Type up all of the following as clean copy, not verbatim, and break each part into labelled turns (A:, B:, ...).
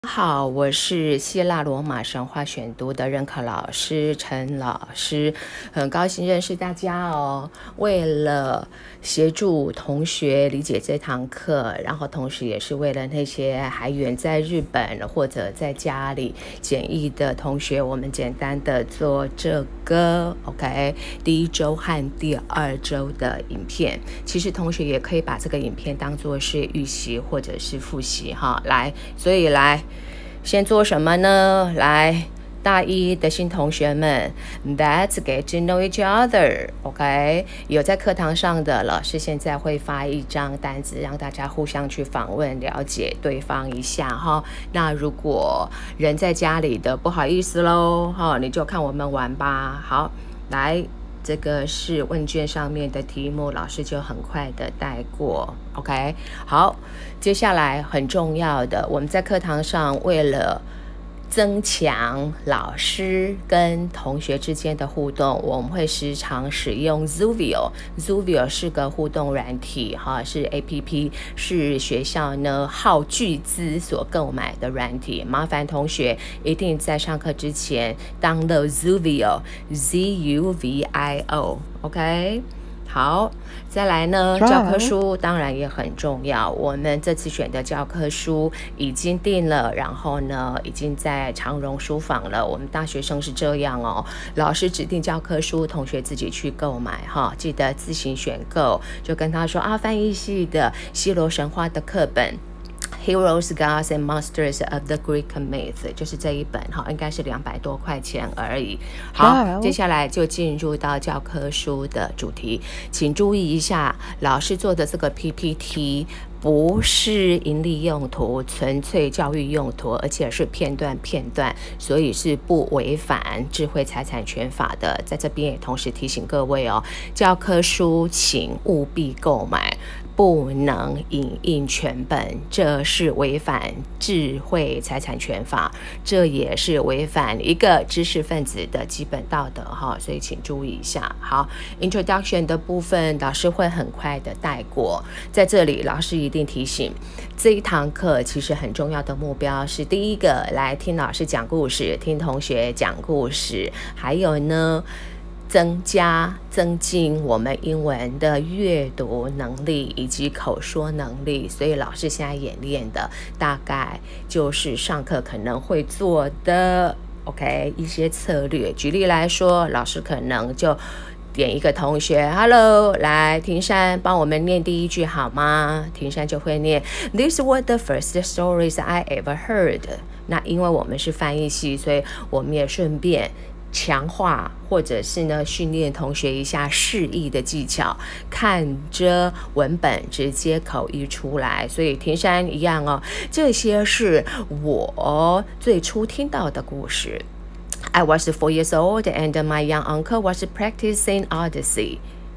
A: 好，我是希腊罗马神话选读的任课老师陈老师，很高兴认识大家哦。为了协助同学理解这堂课，然后同时也是为了那些还远在日本或者在家里检疫的同学，我们简单的做这个 OK 第一周和第二周的影片。其实同学也可以把这个影片当作是预习或者是复习哈。来，所以来先做什么呢？来，大一的新同学们 ，Let's get to know each other，OK？有在课堂上的老师现在会发一张单子，让大家互相去访问，了解对方一下哈。那如果人在家里的，不好意思咯，哈，你就看我们玩吧。好，来。这个是问卷上面的题目，老师就很快的带过 ，OK？ 好，接下来很重要的，我们在课堂上为了增强老师跟同学之间的互动，我们会时常使用 Zoovio 是个互动软体哈，是 APP， 是学校呢耗巨资所购买的软体，麻烦同学一定在上课之前 download Zoovio ZUVIO OK。好，再来呢，教科书当然也很重要。我们这次选的教科书已经定了，然后呢，已经在长荣书房了。我们大学生是这样哦，老师指定教科书，同学自己去购买哈，记得自行选购。就跟他说啊，翻译系的希罗神话的课本。Heroes, Gods and Monsters of the Greek Myth 就是这一本哈，应该是200多块钱而已。好，接下来就进入到教科书的主题，请注意一下，老师做的这个 PPT 不是盈利用途，纯粹教育用途，而且是片段，所以是不违反智慧财产权法的。在这边也同时提醒各位哦，教科书请务必购买。不能影印全本，这是违反智慧财产权法，这也是违反一个知识分子的基本道德哈，所以请注意一下。好 ，Introduction 的部分老师会很快的带过，在这里老师一定提醒，这一堂课其实很重要的目标是第一个，来听老师讲故事，听同学讲故事，还有呢。增进我们英文的阅读能力以及口说能力，所以老师现在演练的大概就是上课可能会做的 OK 一些策略。举例来说，老师可能就点一个同学 Hello 来，庭山帮我们念第一句好吗？庭山就会念 These were the first stories I ever heard。 那因为我们是翻译系，所以我们也顺便强化或者是呢训练同学一下释义的技巧，看着文本直接口译出来。所以庭山一样哦，这些是我最初听到的故事。I was 4 years old and my young uncle was practicing Odyssey.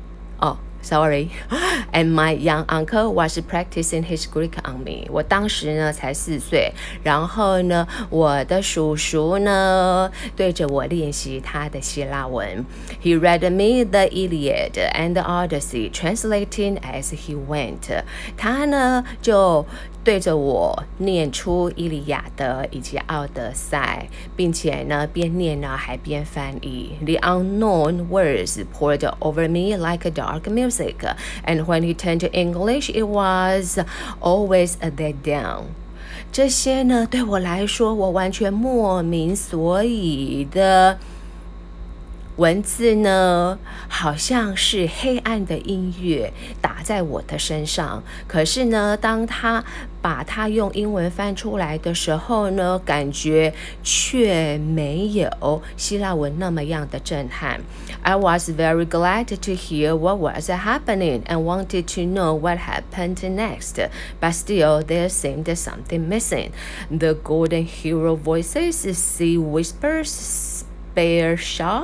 A: Sorry, and my young uncle was practicing his Greek on me. 我当时呢才4岁，然后呢，我的叔叔呢对着我练习他的希腊文。He read me the Iliad and the Odyssey, translating as he went. 他呢就对着我念出伊利亚德以及奥德赛，并且呢边念呢还边翻译。The unknown words poured over me like a dark music, and when he turned to English, it was always a let down. 这些呢对我来说，我完全莫名所以的文字呢，好像是黑暗的音乐打在我的身上。可是呢，当他把它用英文翻出来的时候呢，感觉却没有希腊文那么样的震撼。I was very glad to hear what was happening and wanted to know what happened next, but still there seemed something missing. The golden hero voices, sea whispers, bear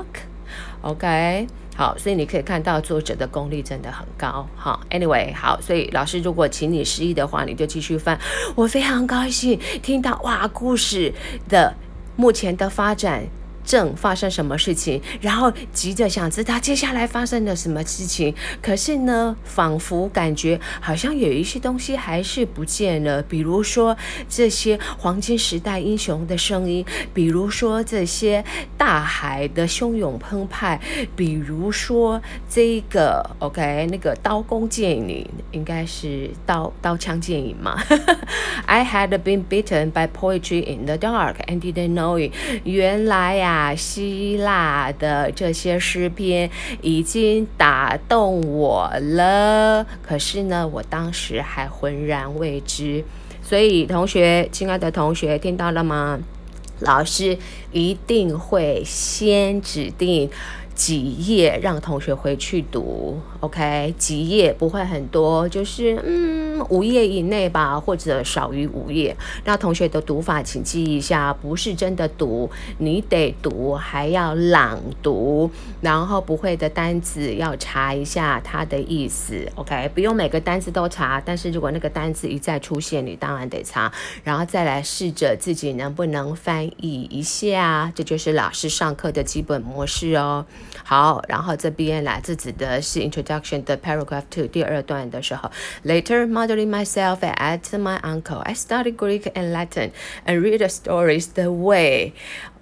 A: shock.OK， 好，所以你可以看到作者的功力真的很高。好 ，Anyway， 好，所以老师如果请你示意的话，你就继续翻。我非常高兴听到哇，故事的目前的发展正发生什么事情，然后急着想知道接下来发生了什么事情，可是呢，仿佛感觉好像有一些东西还是不见了，比如说这些黄金时代英雄的声音，比如说这些大海的汹涌澎湃，比如说这个 OK 那个刀弓剑影，应该是刀枪剑影嘛I had been bitten by poetry in the dark and didn't know it。 原来啊，希腊的这些诗篇已经打动我了，可是呢，我当时还浑然未知。所以同学，亲爱的同学，听到了吗？老师一定会先指定几页让同学回去读 OK， 几页不会很多，就是5页以内吧，或者少于5页。那同学的读法请记一下，不是真的读，你得读，还要朗读，然后不会的单字要查一下它的意思 OK， 不用每个单字都查，但是如果那个单字一再出现，你当然得查，然后再来试着自己能不能翻译一下，这就是老师上课的基本模式哦。好，然后这边来自指的是 introduction 的 paragraph 2第2段的时候 Later, modeling myself at my uncle, I studied Greek and Latin and read the stories the way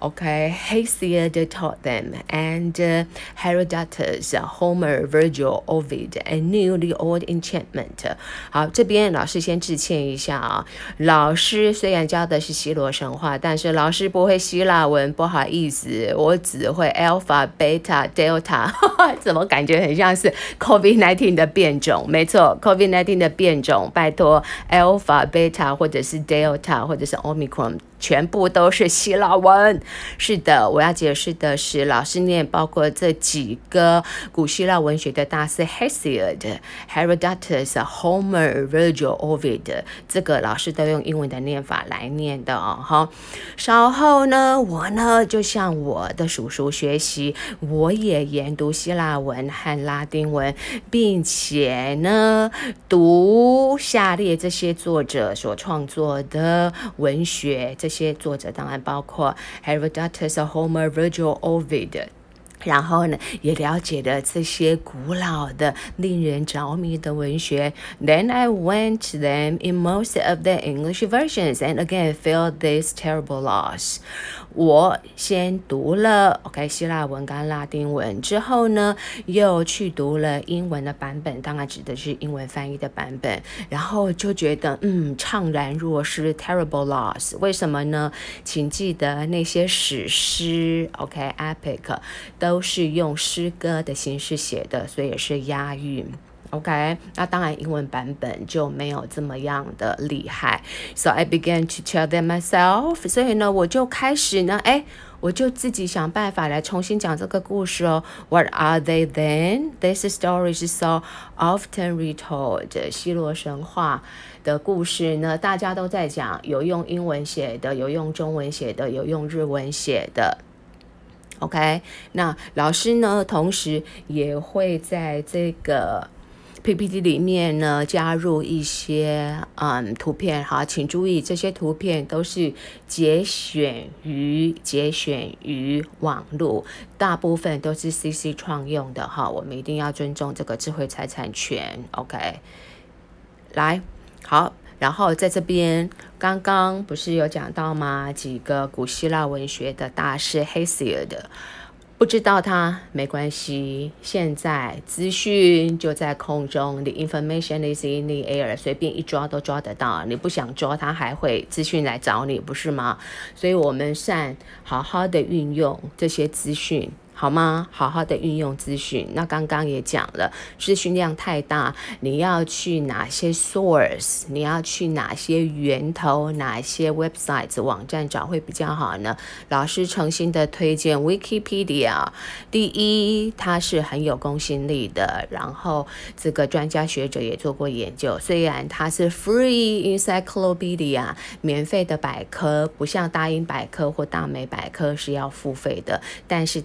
A: Hesiod taught them, and Herodotus, Homer, Virgil, Ovid, and knew the old enchantment. 好，这边老师先致歉一下啊，老师虽然教的是希罗神话，但是老师不会希腊文，不好意思，我只会 Alpha, Beta, Delta 怎么感觉很像是 COVID-19 的变种？没错， COVID-19 的变种，拜托 Alpha, Beta 或者是 Delta 或者是 Omicron全部都是希腊文。是的，我要解释的是，老师念包括这几个古希腊文学的大师 Hesiod, Herodotus, Homer, Virgil, Ovid， 这个老师都用英文的念法来念的哦。好，稍后呢，我呢就向我的叔叔学习，我也研读希腊文和拉丁文，并且呢读下列这些作者所创作的文学，这些作者当然包括 Herodotus, Homer, Virgil, Ovid，然后呢，也了解了这些古老的、令人着迷的文学。Then I went to them in most of the English versions and again felt this terrible loss. 我先读了 希腊文跟拉丁文之后呢，又去读了英文的版本，当然指的是英文翻译的版本，然后就觉得怅然若失 terrible loss。 为什么呢？请记得那些史诗 epic 都是用诗歌的形式写的，所以也是押韵。OK， 那当然英文版本就没有这么样的厉害。So I began to tell them myself， 所以呢，我就开始呢，我就自己想办法来重新讲这个故事哦。What are they then? This story is so often retold。希罗神话的故事呢，大家都在讲，有用英文写的，有用中文写的，有用日文写的。OK， 那老师呢，同时也会在这个PPT 里面呢加入一些图片，好，请注意这些图片都是节选于网络，大部分都是 CC 创用的哈，我们一定要尊重这个智慧财产权。OK， 来，好。然后在这边刚刚不是有讲到吗？几个古希腊文学的大师 Hesiod， 不知道他没关系，现在资讯就在空中， The information is in the air， 随便一抓都抓得到，你不想抓他还会资讯来找你，不是吗？所以我们好好的运用这些资讯，好吗？好好的运用资讯。那刚刚也讲了，资讯量太大，你要去哪些 source， 你要去哪些源头，哪些 websites 网站找会比较好呢？老师诚心的推荐 Wikipedia。第一，它是很有公信力的，然后这个专家学者也做过研究，虽然它是 free encyclopedia 免费的百科，不像大英百科或大美百科是要付费的，但是它的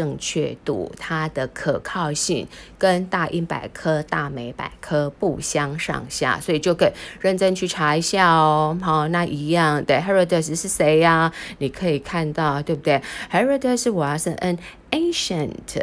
A: 正确度、它的可靠性跟大英百科、大美百科不相上下，所以就可以认真去查一下哦。好，那一样的 Herodotus 是谁呀？你可以看到，对不对？ Herodotus was an ancient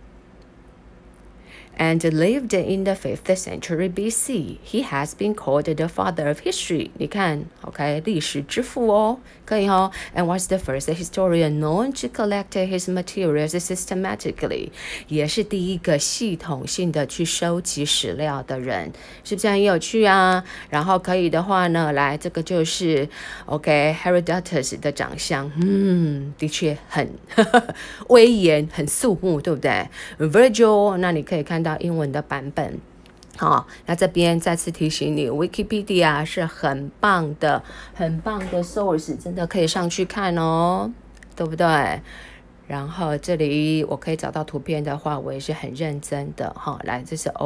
A: and lived in the 5th century BC. He has been called the father of history. 你看 OK 历史之父哦，可以哦。And was the first historian known to collect his materials systematically. 也是第一个系统性的去收集史料的人，是不是很有趣啊？然后可以的话呢，来这个就是 OK Herodotus 的长相，的确很威严，很肃穆，对不对？ Virgil 那你可以看到英文的版本。好，那这边再次提醒你 Wikipedia 是很棒的 source， 真的可以上去看哦，对不对？然后这里我可以找到图片的话，我也是很认真的。来，这是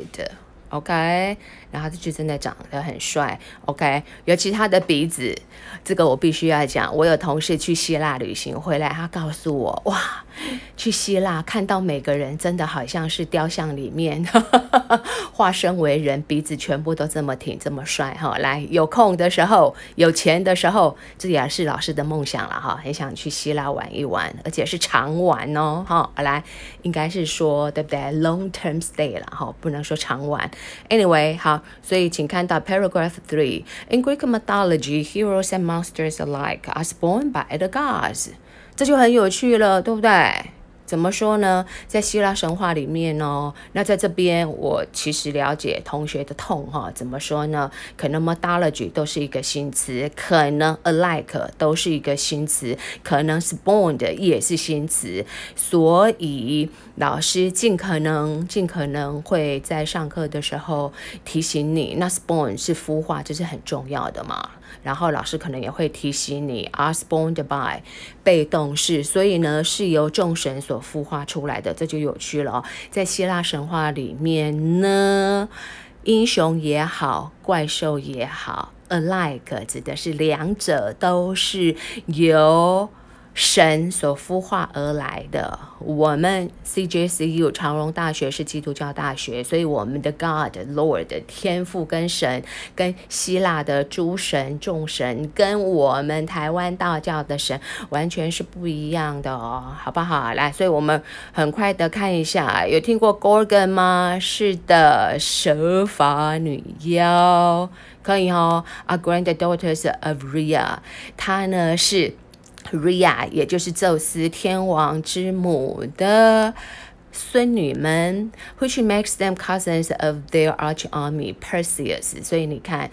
A: Ovid。OK， 然后这就真的长得很帅。OK， 尤其他的鼻子，这个我必须要讲。我有同事去希腊旅行回来，他告诉我，哇，去希腊看到每个人真的好像是雕像里面化身为人，鼻子全部都这么挺，这么帅哈。来，有空的时候，有钱的时候，这也是老师的梦想了哈，很想去希腊玩一玩，而且是长玩哦。好，来，应该是说对不对 ？Long term stay 了哈，不能说长玩。Anyway， 好，所以请看到 paragraph 3 In Greek mythology, heroes and monsters alike are spawned by the gods。这就很有趣了，对不对？怎么说呢？在希腊神话里面哦，那在这边我其实了解同学的痛哈。怎么说呢？可能 mythology 都是一个新词，可能 alike 都是一个新词，可能 spawned 也是新词，所以老师尽可能会在上课的时候提醒你。那 spawn 是孵化，这是很重要的嘛。然后老师可能也会提醒你 are spawned by 被动式，所以呢是由众神所孵化出来的，这就有趣了哦。在希腊神话里面呢，英雄也好，怪兽也好 alike 指的是两者都是由神所孵化而来的。我们 CJCU 长荣大学是基督教大学，所以我们的 God Lord 天父跟神跟希腊的诸神众神跟我们台湾道教的神完全是不一样的哦，好不好？来，所以我们很快的看一下，有听过 Gorgon 吗？是的，蛇发女妖，可以哦。Are granddaughters of Rhea， 她呢是Rhea 也就是宙斯天王之母的孙女们 which makes them cousins of their arch army Perseus。 所以你看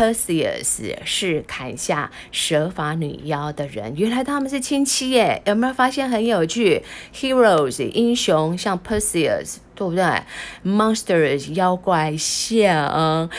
A: Perseus 是砍下蛇发女妖的人，原来他们是亲戚耶，有没有发现很有趣？ Heroes 英雄像 Perseus，对不对？ Monsters 妖怪像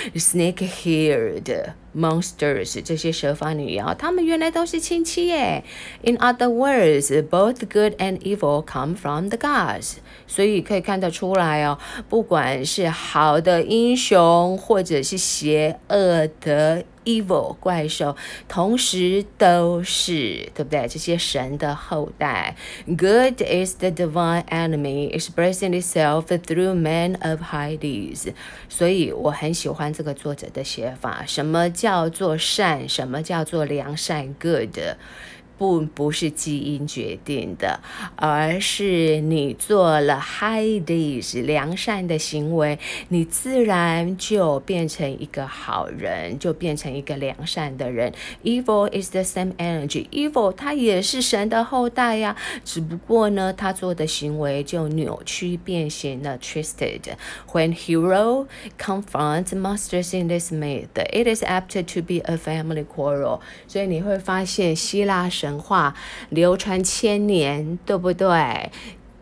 A: Snake-haired monsters 这些蛇发女妖，他们原来都是亲戚耶。In other words, both good and evil come from the gods。 所以可以看得出来哦，不管是好的英雄或者是邪恶的evil 怪兽，同时都是，对不对？这些神的后代。Good is the divine enemy expressing itself through men of Hades。 所以我很喜欢这个作者的写法。什么叫做善？什么叫做良善 ？Good。不是基因决定的，而是你做了 Hades 良善的行为，你自然就变成一个好人，就变成一个良善的人。Evil is the same energy， Evil 它也是神的后代呀，只不过呢，他做的行为就扭曲变形了 ，twisted。When hero confronts monsters in this myth, it is apt to be a family quarrel。所以你会发现希腊神话流传千年，对不对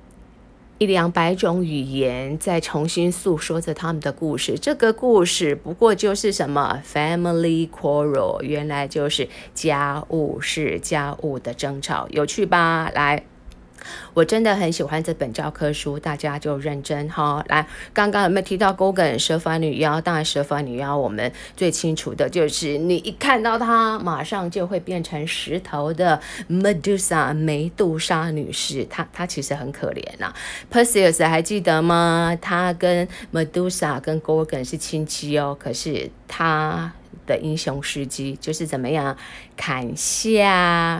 A: ？100-200种语言在重新诉说着他们的故事，这个故事不过就是什么 family quarrel， 原来就是家务事，家务的争吵，有趣吧？来， 我真的很喜欢这本教科书，大家就认真哈。来，刚刚有没有提到 Gorgon 蛇发女妖？当然，蛇发女妖我们最清楚的就是你一看到她，马上就会变成石头的 Medusa 梅杜莎女士。她其实很可怜呐、Perseus 还记得吗？她跟 Medusa 跟 Gorgon 是亲戚哦，可是她的英雄事迹就是怎么样砍下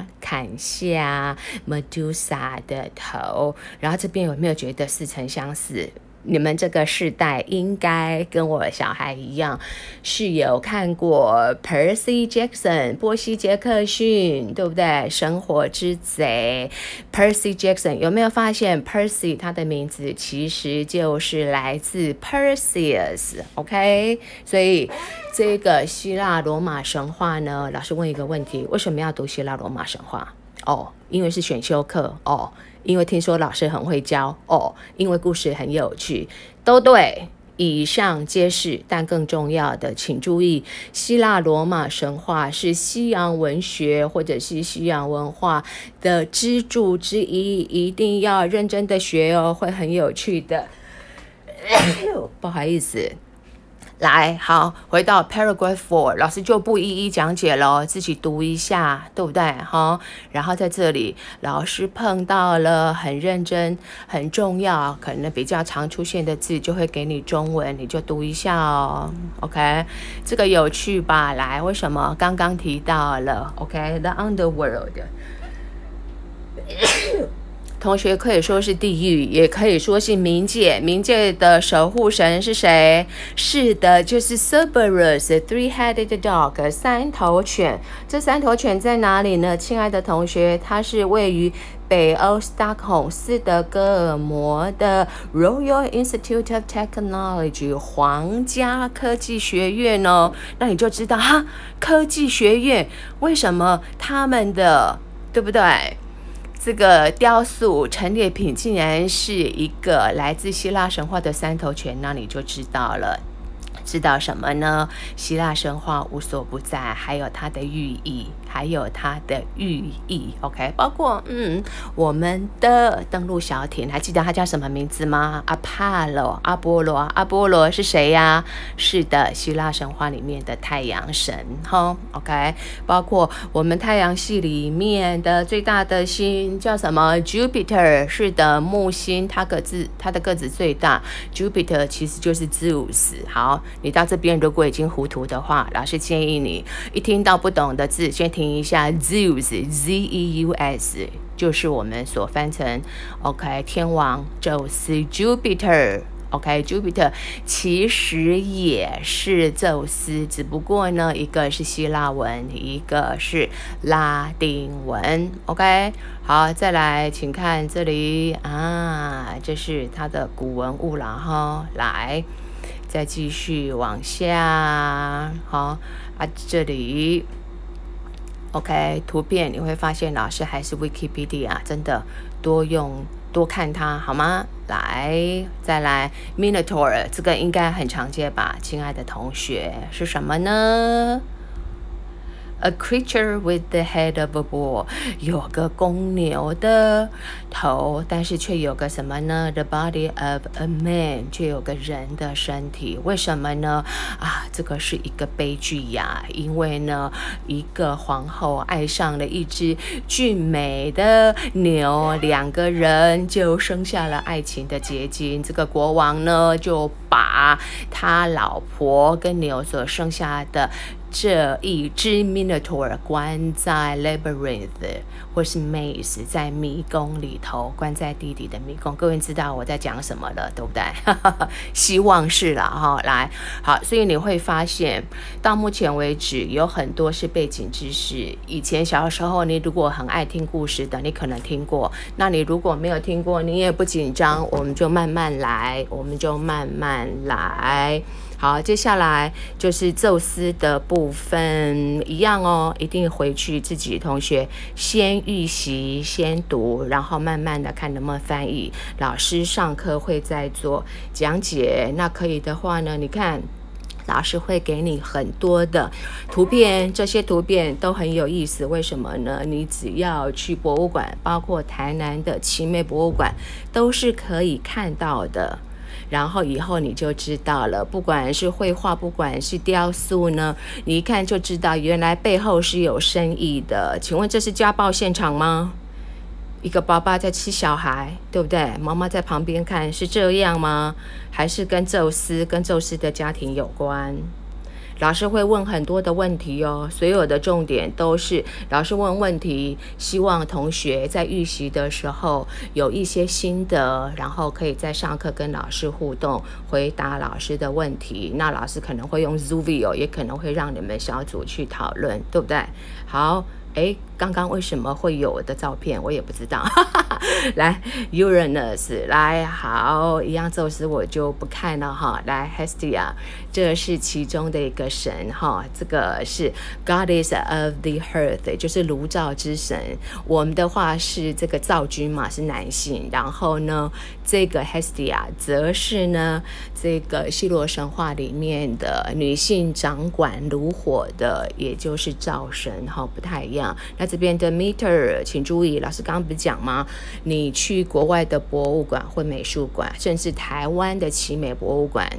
A: Medusa 的头，然后这边有没有觉得似曾相识？你们这个世代应该跟我小孩一样，是有看过 Percy Jackson 波西·杰克逊，对不对？生活之贼 Percy Jackson 有没有发现 Percy 他的名字其实就是来自 Perseus OK， 所以这个希腊罗马神话呢，老师问一个问题，为什么要读希腊罗马神话？因为是选修课因为听说老师很会教因为故事很有趣，都对。以上皆是，但更重要的，请注意，希腊罗马神话是西洋文学或者是西洋文化的支柱之一，一定要认真的学哦，会很有趣的。不好意思。来，好，回到 paragraph 4， 老师就不一一讲解了，自己读一下，对不对？然后在这里，老师碰到了很认真、很重要、可能比较常出现的字，就会给你中文，你就读一下哦。OK， 这个有趣吧？来，为什么？刚刚提到了 OK，the underworld。同学可以说是地狱，也可以说是冥界。冥界的守护神是谁？是的，就是 Cerberus three-headed dog 三头犬。这三头犬在哪里呢？亲爱的同学，它是位于北欧 Stockholm 斯德哥尔摩的 Royal Institute of Technology 皇家科技学院哦。那你就知道科技学院为什么他们的，对不对？这个雕塑陈列品竟然是一个来自希腊神话的三头犬，那你就知道了。知道什么呢？希腊神话无所不在，还有它的寓意，OK， 包括我们的登陆小艇，还记得它叫什么名字吗？阿波罗是谁呀？是的，希腊神话里面的太阳神OK， 包括我们太阳系里面的最大的星叫什么 Jupiter， 是的，木星，它的个子最大 Jupiter 其实就是 Zeus。 好，你到这边如果已经糊涂的话，老师建议你一听到不懂的字先停一下。 Zeus Z-E-U-S 就是我们所翻成 OK 天王宙斯 Jupiter OK Jupiter 其实也是宙斯，只不过呢一个是希腊文，一个是拉丁文 OK。 好，再来请看这里这是它的古文物了来再继续往下这里 OK 图片你会发现老师还是 Wikipedia， 真的多看它好吗？来，再来 Minotaur， 这个应该很常见吧，亲爱的同学，是什么呢？A creature with the head of a bull， 有个公牛的头，但是却有个什么呢？ The body of a man， 却有个人的身体。为什么呢？这个是一个悲剧呀，因为呢，一个皇后爱上了一只俊美的牛，两个人就生下了爱情的结晶。这个国王呢，就把他老婆跟牛所生下的这一只 Minotaur 关在 Labyrinth 或是 Maze， 在迷宫里头，关在地底的迷宫。各位知道我在讲什么了，对不对？希望是啦来，好，所以你会发现到目前为止有很多是背景知识。以前小时候你如果很爱听故事的，你可能听过，那你如果没有听过，你也不紧张，我们就慢慢来。好，接下来就是宙斯的部分，一样哦，一定回去自己同学先预习，先读，然后慢慢的看能不能翻译。老师上课会再做讲解，那可以的话呢，你看老师会给你很多的图片，这些图片都很有意思。为什么呢？你只要去博物馆，包括台南的奇美博物馆，都是可以看到的。然后以后你就知道了，不管是绘画，不管是雕塑呢，你一看就知道原来背后是有深意的。请问这是家暴现场吗？一个爸爸在吃小孩，对不对？妈妈在旁边看，是这样吗？还是跟宙斯的家庭有关？老师会问很多的问题哦，所有的重点都是老师问问题，希望同学在预习的时候有一些心得，然后可以在上课跟老师互动，回答老师的问题。那老师可能会用 Zoom video， 也可能会让你们小组去讨论，对不对？好。刚刚为什么会有我的照片，我也不知道。来 Uranus， 来好，一样宙斯我就不看了哈。来 Hestia， 这是其中的一个神哈，这个是 Goddess of the Hearth， 就是炉灶之神。我们的话是这个灶君嘛，是男性。然后呢，这个 Hestia 则是呢这个希罗神话里面的女性掌管炉火的，也就是灶神哈，不太一样。那这边的 Demeter， 请注意，老师刚刚不是讲吗？你去国外的博物馆或美术馆，甚至台湾的奇美博物馆，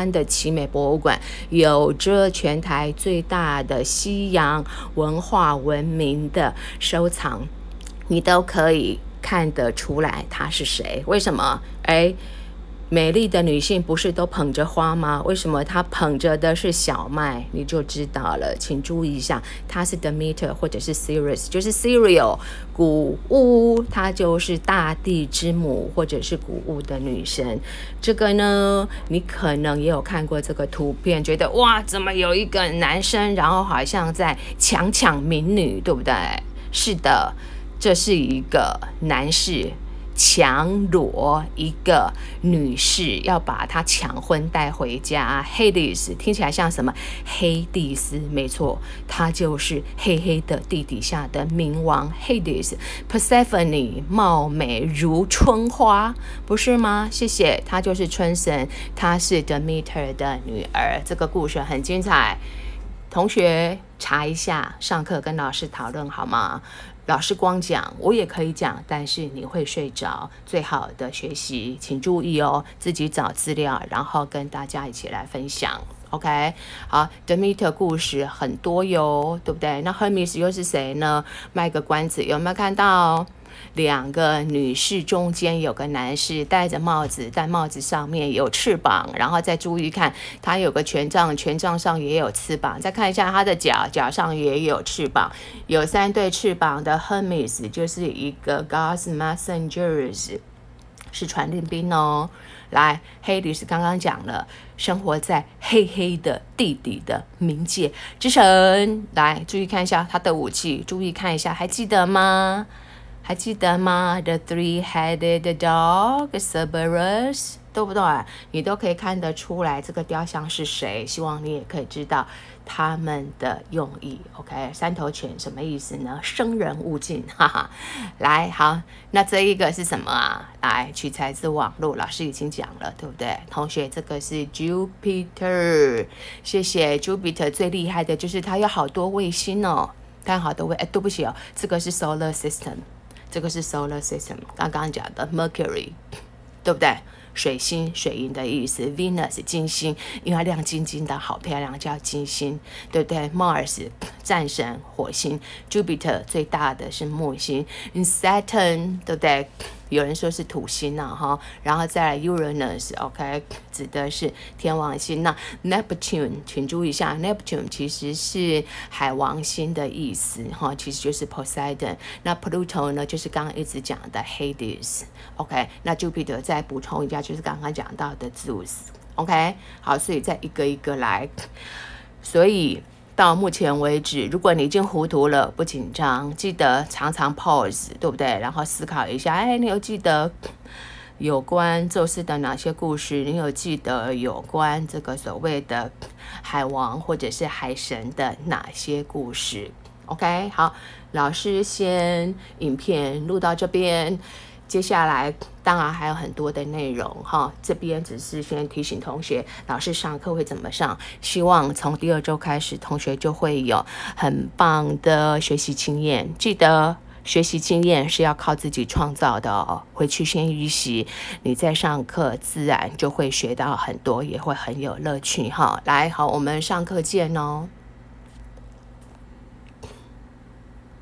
A: 有着全台最大的西洋文化文明的收藏，你都可以看得出来她是谁。为什么？美丽的女性不是都捧着花吗？为什么她捧着的是小麦？你就知道了。请注意一下，她是 Demeter 或者是 Ceres， 就是 Cereal 谷物，她就是大地之母或者是谷物的女神。这个呢，你可能也有看过这个图片，觉得哇，怎么有一个男生，然后好像在抢民女，对不对？是的，这是一个男士强裸一个女士，要把她抢婚带回家。Hades 听起来像什么？黑帝斯，没错，他就是黑黑的地底下的冥王 Hades。 Persephone 貌美如春花，不是吗？谢谢，她就是春神，她是 Demeter 的女儿。这个故事很精彩，同学查一下，上课跟老师讨论好吗？老师光讲，我也可以讲，但是你会睡着。最好的学习，请注意哦，自己找资料，然后跟大家一起来分享。OK， 好 ，Demeter 故事很多哟，对不对？那 Hermes 又是谁呢？卖个关子，有没有看到？两个女士中间有个男士戴着帽子，但帽子上面有翅膀，然后再注意看，他有个权杖，权杖上也有翅膀，再看一下他的脚，脚上也有翅膀，有3对翅膀的 Hermes 就是一个 God's Messengers， 是传令兵哦。来 Hades 刚刚讲了，生活在黑黑的地底的冥界之神。来注意看一下他的武器，注意看一下，还记得吗？还记得吗 ？The three-headed dog, Cerberus， 对不对？你都可以看得出来这个雕像是谁。希望你也可以知道他们的用意。OK， 三头犬什么意思呢？生人勿近，哈哈。来，好，那这一个是什么啊？来，取材自网络，老师已经讲了，对不对？同学，这个是 Jupiter， 谢谢。Jupiter 最厉害的就是它有好多卫星哦，看好多对不起哦，这个是 Solar System。这个是 Solar System， 刚刚讲的 Mercury， 对不对？水星、水银的意思。Venus 金星，因为它亮晶晶的，好漂亮，叫金星，对不对？ Mars 战神，火星。Jupiter 最大的是木星。Saturn 对不对？有人说是土星啊，哈，然后再来 Uranus，OK， 指的是天王星。那 Neptune， 请注意一下 ，Neptune 其实是海王星的意思，哈，其实就是 Poseidon。那 Pluto 呢，就是刚刚一直讲的 Hades，OK。那 Jupiter 再补充一下，就是刚刚讲到的 Zeus，OK。好，所以再一个一个来，所以。到目前为止，如果你已经糊涂了，不紧张，记得常常 pause， 对不对？然后思考一下，你有记得有关宙斯的哪些故事？你有记得有关这个所谓的海王或者是海神的哪些故事 ？OK， 好，老师先影片录到这边。 接下来当然还有很多的内容哈，这边只是先提醒同学，老师上课会怎么上，希望从第2周开始，同学就会有很棒的学习经验。记得学习经验是要靠自己创造的哦，回去先预习，你在上课自然就会学到很多，也会很有乐趣哈。来，好，我们上课见哦。